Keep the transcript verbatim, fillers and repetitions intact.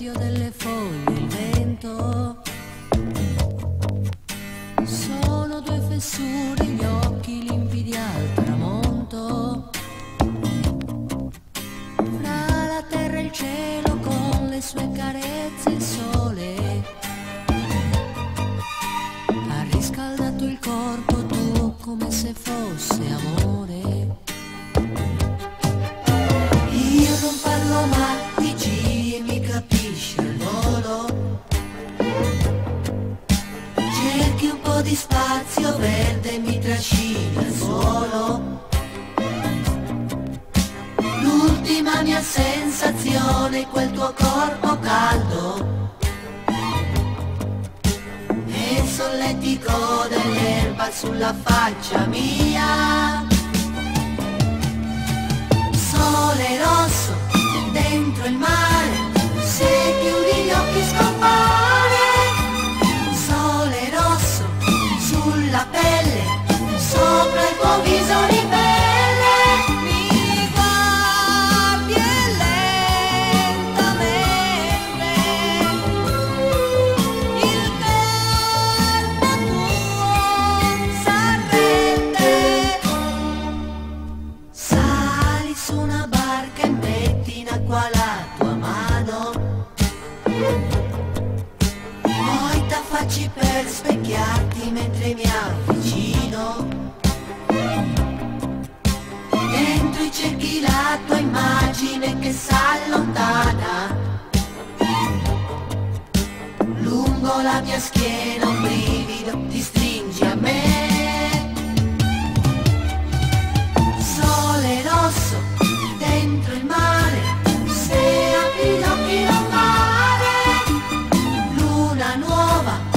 silenzio delle foglie, il vento. Sono due fessure, gli occhi limpidi al tramonto. Fra la terra e il cielo con le sue carezze il sole ha riscaldato il corpo tuo come se fosse amore. Io non parlo mai di G e mi capisci al volo. Cerchi un po' di spazio verde e mi trascini al suolo. L'ultima mia sensazione è quel tuo corpo caldo e il solletico dell'erba sulla faccia mia. Sole rosso dentro il mare, se chiudi gli occhi scompare. Sole rosso sulla pelle, sopra il tuo viso ribelle. Mi guardi e lentamente il corpo tuo s'arrende. Sali su una barca e metti in acqua la tua mano, poi t'affacci per specchiarti mentre mi avvicino. Dentro i cerchi la tua immagine che s'allontana. Lungo la mia schiena un brivido ti stringi a me. Sole rosso dentro il mare, se apri gli occhi non mare. Luna nuova